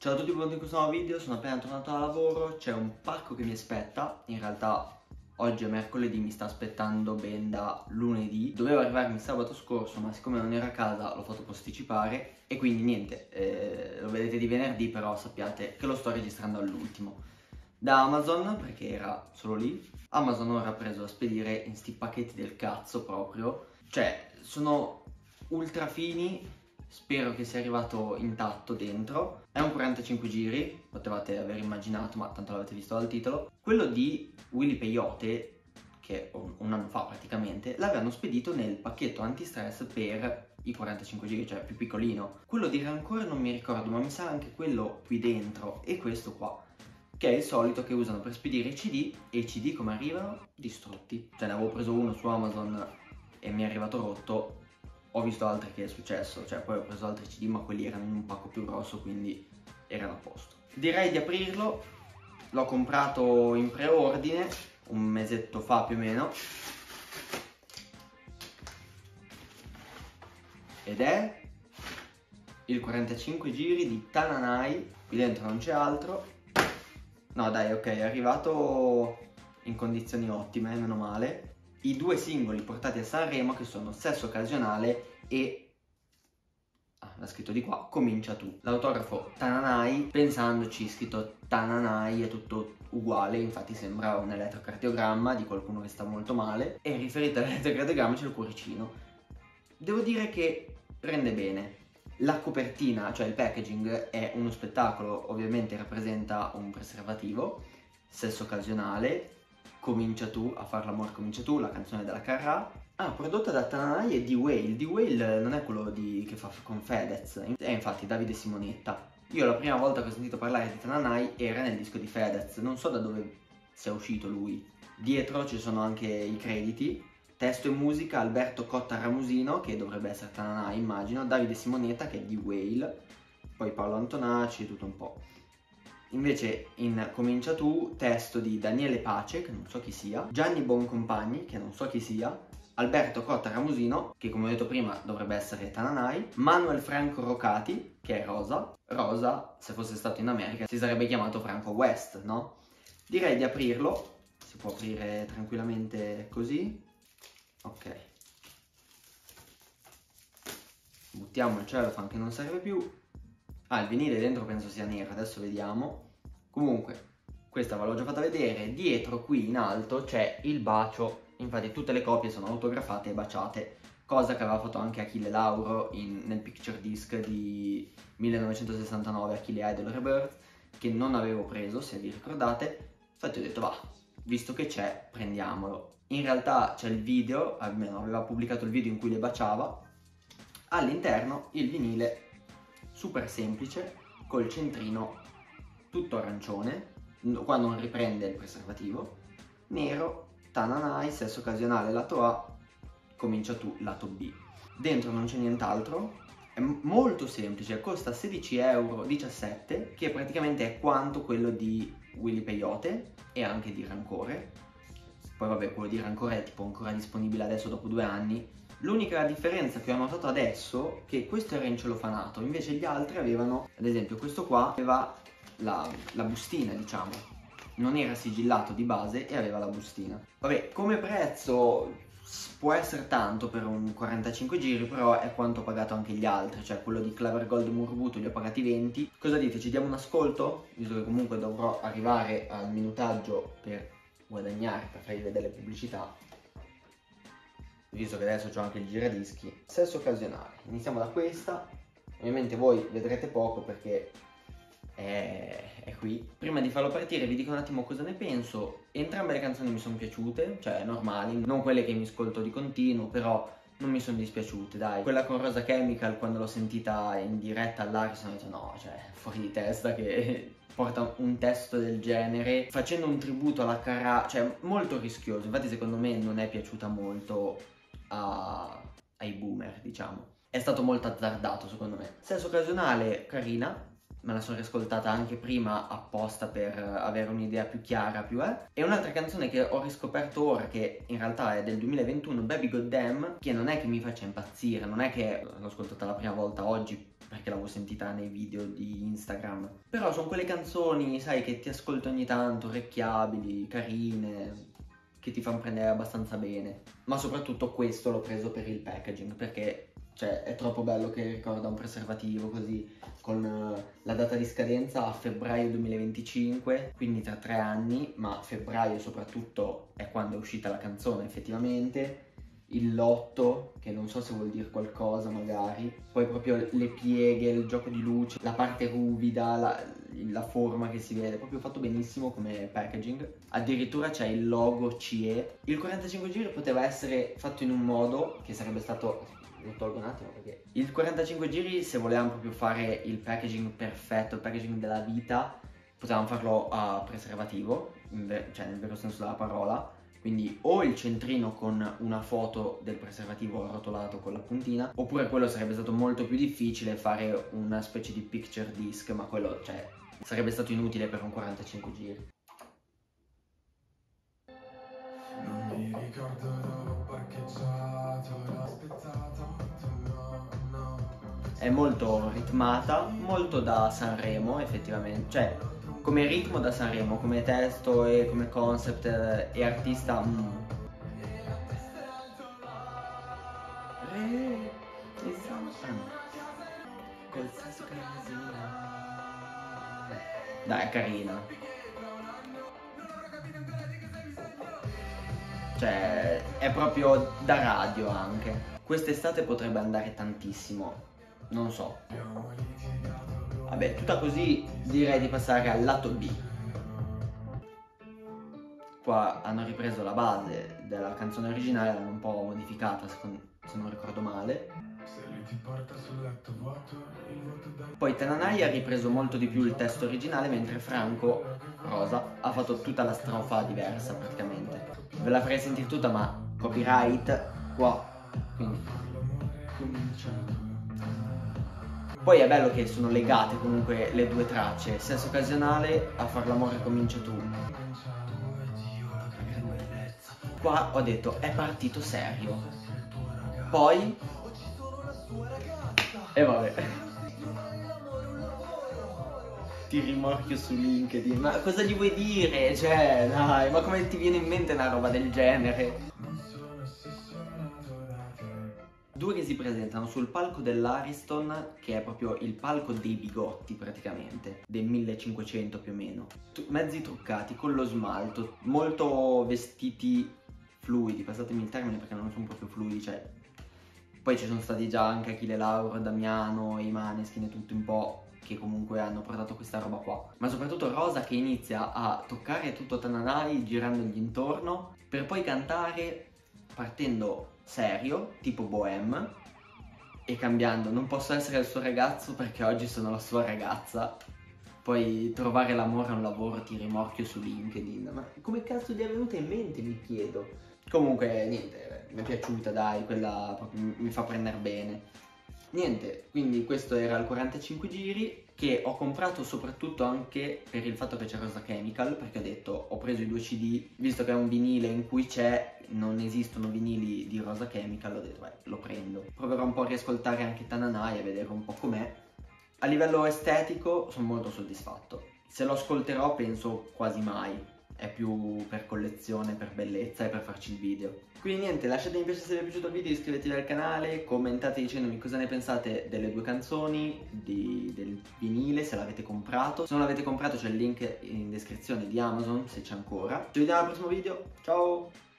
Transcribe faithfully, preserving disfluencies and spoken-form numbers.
Ciao a tutti, benvenuti in questo nuovo video. Sono appena tornato da lavoro, c'è un pacco che mi aspetta. In realtà oggi è mercoledì, mi sta aspettando ben da lunedì. Doveva arrivarmi sabato scorso, ma siccome non ero a casa l'ho fatto posticipare. E quindi niente, eh, lo vedete di venerdì, però sappiate che lo sto registrando all'ultimo. Da Amazon, perché era solo lì. Amazon ora ha preso a spedire in sti pacchetti del cazzo proprio. Cioè, sono ultra fini. Spero che sia arrivato intatto dentro. È un quarantacinque giri, potevate aver immaginato, ma tanto l'avete visto dal titolo. Quello di Willy Peyote, che un anno fa praticamente, l'avevano spedito nel pacchetto antistress per i quarantacinque giri, cioè più piccolino. Quello di Rancore non mi ricordo, ma mi sa anche quello qui dentro e questo qua, che è il solito che usano per spedire i C D, e i C D come arrivano? Distrutti. Cioè ne avevo preso uno su Amazon e mi è arrivato rotto. Ho visto altri che è successo, cioè poi ho preso altri C D, ma quelli erano in un pacco più grosso, quindi erano a posto. Direi di aprirlo. L'ho comprato in preordine un mesetto fa più o meno, ed è il quarantacinque giri di Tananai. Qui dentro non c'è altro. No dai, ok, è arrivato in condizioni ottime, meno male. I due singoli portati a Sanremo, che sono Sesso Occasionale e, ah, l'ha scritto di qua, Comincia Tu. L'autografo Tananai, pensandoci, scritto Tananai, è tutto uguale, infatti sembra un elettrocardiogramma di qualcuno che sta molto male, e riferito all'elettrocardiogramma c'è il cuoricino. Devo dire che rende bene. La copertina, cioè il packaging, è uno spettacolo, ovviamente rappresenta un preservativo, Sesso Occasionale, Comincia Tu, a far l'amore comincia tu, la canzone della Carrà. Ah, prodotta da Tananai e D-Whale. D-Whale non è quello di, che fa con Fedez, è infatti Davide Simonetta. Io la prima volta che ho sentito parlare di Tananai era nel disco di Fedez, non so da dove sia uscito lui. Dietro ci sono anche i crediti, testo e musica Alberto Cotta Ramusino, che dovrebbe essere Tananai immagino, Davide Simonetta che è D-Whale, poi Paolo Antonacci e tutto un po'. Invece in Comincia Tu, testo di Daniele Pace, che non so chi sia, Gianni Boncompagni, che non so chi sia, Alberto Cotta Ramusino, che come ho detto prima dovrebbe essere Tananai, Manuel Franco Rocati, che è Rosa. Rosa, se fosse stato in America, si sarebbe chiamato Franco West, no? Direi di aprirlo, si può aprire tranquillamente così, ok. Buttiamo il cellophane che non serve più. Ah, il vinile dentro penso sia nero, adesso vediamo. Comunque, questa ve l'ho già fatta vedere. Dietro, qui in alto, c'è il bacio. Infatti tutte le copie sono autografate e baciate, cosa che aveva fatto anche Achille Lauro in, nel picture disc di millenovecentosessantanove, Achille Idol Rebirth, che non avevo preso, se vi ricordate. Infatti ho detto, va, visto che c'è, prendiamolo. In realtà c'è il video, almeno aveva pubblicato il video in cui le baciava. All'interno il vinile super semplice, col centrino tutto arancione, qua non riprende il preservativo, nero, Tananai, Sesso Occasionale lato A, Comincia Tu lato B. Dentro non c'è nient'altro, è molto semplice, costa sedici e diciassette euro, che praticamente è quanto quello di Willy Peyote e anche di Rancore. Poi vabbè, quello di Rancore è tipo ancora disponibile adesso dopo due anni. L'unica differenza che ho notato adesso è che questo era in cellofanato, invece gli altri avevano, ad esempio questo qua aveva la, la bustina, diciamo, non era sigillato di base e aveva la bustina. Vabbè, come prezzo può essere tanto per un quarantacinque giri, però è quanto ho pagato anche gli altri, cioè quello di Claver Gold Murbuto li ho pagati venti. Cosa dite, ci diamo un ascolto? Visto che comunque dovrò arrivare al minutaggio per guadagnare, per farvi vedere le pubblicità, visto che adesso ho anche il giradischi. Sesso Occasionale, iniziamo da questa. Ovviamente voi vedrete poco perché è, è qui. Prima di farlo partire vi dico un attimo cosa ne penso. Entrambe le canzoni mi sono piaciute, cioè normali, non quelle che mi ascolto di continuo, però non mi sono dispiaciute, dai. Quella con Rosa Chemical, quando l'ho sentita in diretta all'Aris, ho detto no, cioè fuori di testa che porta un testo del genere, facendo un tributo alla Carrà, cioè molto rischioso. Infatti secondo me non è piaciuta molto A, ai boomer, diciamo. È stato molto azzardato secondo me. Sesso Occasionale, carina, me la sono riascoltata anche prima apposta per avere un'idea più chiara, più eh. E un'altra canzone che ho riscoperto ora, che in realtà è del duemilaventuno, Baby Goddamn, che non è che mi faccia impazzire, non è che l'ho ascoltata la prima volta oggi perché l'avevo sentita nei video di Instagram, però sono quelle canzoni, sai, che ti ascolto ogni tanto, orecchiabili, carine, che ti fanno prendere abbastanza bene. Ma soprattutto questo l'ho preso per il packaging, perché cioè è troppo bello che ricorda un preservativo così, con uh, la data di scadenza a febbraio duemilaventicinque, quindi tra tre anni, ma febbraio soprattutto è quando è uscita la canzone effettivamente, il lotto, che non so se vuol dire qualcosa magari, poi proprio le pieghe, il gioco di luce, la parte ruvida, la, la forma che si vede, proprio fatto benissimo come packaging. Addirittura c'è il logo C E. Il quarantacinque giri poteva essere fatto in un modo che sarebbe stato... lo tolgo un attimo perché... Il quarantacinque giri, se volevamo proprio fare il packaging perfetto, il packaging della vita, potevamo farlo a preservativo, cioè nel vero senso della parola. Quindi o il centrino con una foto del preservativo arrotolato con la puntina, oppure quello sarebbe stato molto più difficile, fare una specie di picture disc, ma quello, cioè, sarebbe stato inutile per un quarantacinque giri. Non mi ricordo dove ho parcheggiato, l'ho aspettato, no, no. È molto ritmata, molto da Sanremo effettivamente, cioè come ritmo da Sanremo, come testo e come concept e artista. Mm. Dai, è carina. Cioè, è proprio da radio anche. Quest'estate potrebbe andare tantissimo, non so. Vabbè, tutta così direi di passare al lato B. Qua hanno ripreso la base della canzone originale, l'hanno un po' modificata se non ricordo male. Poi Tananai ha ripreso molto di più il testo originale, mentre Franco Rosa ha fatto tutta la strofa diversa praticamente. Ve la farei sentire tutta, ma copyright qua, quindi cominciamo. Poi è bello che sono legate comunque le due tracce. Senso occasionale, A far l'amore comincia tu. Qua ho detto è partito serio. Poi e vabbè, ti rimorchio su LinkedIn. Ma cosa gli vuoi dire? Cioè, dai, ma come ti viene in mente una roba del genere? Due che si presentano sul palco dell'Ariston, che è proprio il palco dei bigotti praticamente, del millecinquecento più o meno. Mezzi truccati, con lo smalto, molto vestiti fluidi, passatemi il termine perché non sono proprio fluidi, cioè... Poi ci sono stati già anche Achille Lauro, Damiano, i Maneskin e tutto un po' che comunque hanno portato questa roba qua. Ma soprattutto Rosa che inizia a toccare tutto Tananai girandogli intorno, per poi cantare partendo serio, tipo Bohème, e cambiando non posso essere il suo ragazzo perché oggi sono la sua ragazza. Poi trovare l'amore è un lavoro, ti rimorchio su LinkedIn. Ma come cazzo gli è venuta in mente, mi chiedo. Comunque niente, mi è piaciuta, dai, quella proprio mi fa prendere bene. Niente, quindi questo era il quarantacinque giri, che ho comprato soprattutto anche per il fatto che c'è Rosa Chemical, perché ho detto, ho preso i due C D, visto che è un vinile in cui c'è, non esistono vinili di Rosa Chemical, ho detto, beh, lo prendo. Proverò un po' a riascoltare anche Tananai e vedere un po' com'è. A livello estetico sono molto soddisfatto. Se lo ascolterò penso quasi mai. È più per collezione, per bellezza e per farci il video. Quindi niente, lasciate mi piace se vi è piaciuto il video, iscrivetevi al canale, commentate dicendomi cosa ne pensate delle due canzoni, di, del vinile, se l'avete comprato. Se non l'avete comprato c'è il link in descrizione di Amazon, se c'è ancora. Ci vediamo al prossimo video, ciao!